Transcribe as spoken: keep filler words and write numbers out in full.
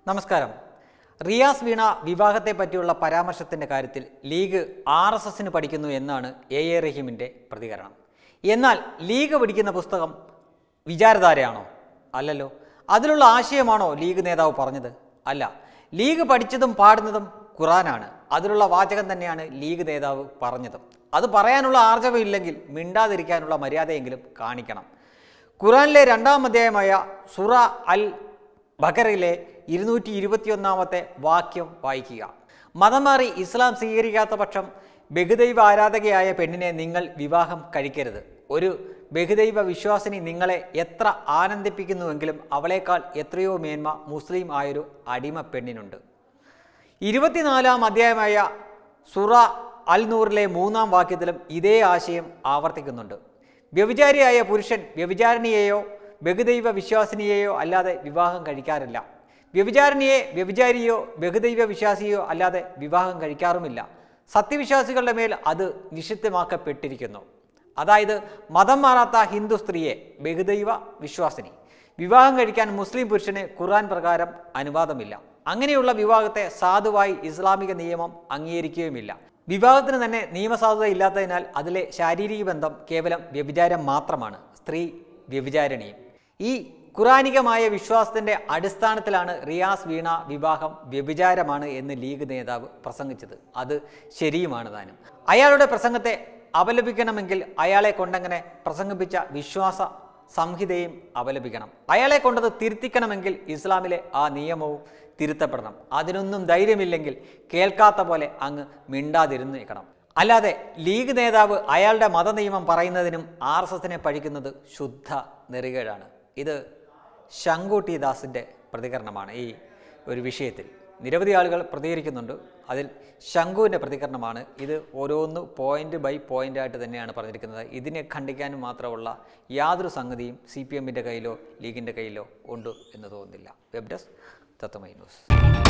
നമസ്കാരം. റിയാസ് വീണ വിവാഹത്തെ പറ്റിയുള്ള പരാമർശത്തിൻ്റെ കാര്യത്തിൽ ലീഗ് ആർ എസ് എസിന് പഠിക്കുന്നു എന്നാണ് എ എ റഹീമിൻ്റെ പ്രതികരണം. എന്നാൽ ലീഗ് പഠിക്കുന്ന പുസ്തകം വിചാരധാരയാണോ? അല്ലല്ലോ. അതിലുള്ള ആശയമാണോ ലീഗ് നേതാവ് പറഞ്ഞത്? അല്ല. ലീഗ് പഠിച്ചതും പാടുന്നതും ഖുറാനാണ്. അതിലുള്ള വാചകം തന്നെയാണ് ലീഗ് നേതാവ് പറഞ്ഞതും. അത് പറയാനുള്ള ആർജവമില്ലെങ്കിൽ മിണ്ടാതിരിക്കാനുള്ള മര്യാദയെങ്കിലും കാണിക്കണം. ഖുറാനിലെ രണ്ടാം അധ്യായമായ സൂറ അൽ ബഖറയിലെ ഇരുന്നൂറ്റി ഇരുപത്തിയൊന്നാമത്തെ വാക്യം വായിക്കുക. മതം മാറി ഇസ്ലാം സ്വീകരിക്കാത്ത പക്ഷം ബഹുദൈവ ആരാധകയായ പെണ്ണിനെ നിങ്ങൾ വിവാഹം കഴിക്കരുത്. ഒരു ബഹുദൈവ വിശ്വാസിനി നിങ്ങളെ എത്ര ആനന്ദിപ്പിക്കുന്നുവെങ്കിലും അവളേക്കാൾ എത്രയോ മേന്മ മുസ്ലിം ആയൊരു അടിമ പെണ്ണിനുണ്ട്. ഇരുപത്തിനാലാം അധ്യായമായ സൂറ അൽ നൂറിലെ മൂന്നാം വാക്യത്തിലും ഇതേ ആശയം ആവർത്തിക്കുന്നുണ്ട്. വ്യഭിചാരിയായ പുരുഷൻ വ്യഭിചാരിണിയെയോ ബഹുദൈവ വിശ്വാസിനിയെയോ അല്ലാതെ വിവാഹം കഴിക്കാറില്ല. വ്യഭിചാരിണിയെ വ്യഭിചാരിയോ ബഹുദൈവ വിശ്വാസിയോ അല്ലാതെ വിവാഹം കഴിക്കാറുമില്ല. സത്യവിശ്വാസികളുടെ മേൽ അത് നിഷിദ്ധമാക്കപ്പെട്ടിരിക്കുന്നു. അതായത് മതം മാറാത്ത ഹിന്ദു സ്ത്രീയെ ബഹുദൈവ വിശ്വാസിനി വിവാഹം കഴിക്കാൻ മുസ്ലിം പുരുഷന് ഖുർആൻ പ്രകാരം അനുവാദമില്ല. അങ്ങനെയുള്ള വിവാഹത്തെ സാധുവായി ഇസ്ലാമിക നിയമം അംഗീകരിക്കുകയുമില്ല. വിവാഹത്തിന് തന്നെ നിയമസാധുത ഇല്ലാത്തതിനാൽ അതിലെ ശാരീരിക ബന്ധം കേവലം വ്യഭിചാരം മാത്രമാണ്. സ്ത്രീ വ്യഭിചാരിണിയും. ഈ ഖുറാനികമായ വിശ്വാസത്തിൻ്റെ അടിസ്ഥാനത്തിലാണ് റിയാസ് വീണ വിവാഹം വ്യഭിചാരമാണ് എന്ന് ലീഗ് നേതാവ് പ്രസംഗിച്ചത്. അത് ശരിയുമാണ് താനും. അയാളുടെ പ്രസംഗത്തെ അപലപിക്കണമെങ്കിൽ അയാളെ കൊണ്ടങ്ങനെ പ്രസംഗിപ്പിച്ച വിശ്വാസ സംഹിതയും അപലപിക്കണം. അയാളെ കൊണ്ടത് തിരുത്തിക്കണമെങ്കിൽ ഇസ്ലാമിലെ ആ നിയമവും തിരുത്തപ്പെടണം. അതിനൊന്നും ധൈര്യമില്ലെങ്കിൽ കേൾക്കാത്ത പോലെ അങ്ങ് മിണ്ടാതിരുന്നേക്കണം. അല്ലാതെ ലീഗ് നേതാവ് അയാളുടെ മതനിയമം പറയുന്നതിനും ആർ എസ് എസിനെ പഴിക്കുന്നത് ശുദ്ധ നെറികേടാണ്. ഇത് ശങ്കു ടി ദാസിൻ്റെ പ്രതികരണമാണ്. ഈ ഒരു വിഷയത്തിൽ നിരവധി ആളുകൾ പ്രതികരിക്കുന്നുണ്ട്. അതിൽ ശങ്കുവിൻ്റെ പ്രതികരണമാണ്. ഇത് ഓരോന്ന് പോയിന്റ് ബൈ പോയിന്റ് ആയിട്ട് തന്നെയാണ് പറഞ്ഞിരിക്കുന്നത്. ഇതിനെ ഖണ്ഡിക്കാനും മാത്രമുള്ള യാതൊരു സംഗതിയും സി പി എമ്മിൻ്റെ കയ്യിലോ ലീഗിൻ്റെ കയ്യിലോ ഉണ്ട് എന്ന് തോന്നുന്നില്ല. Web desk Tatwamayi news.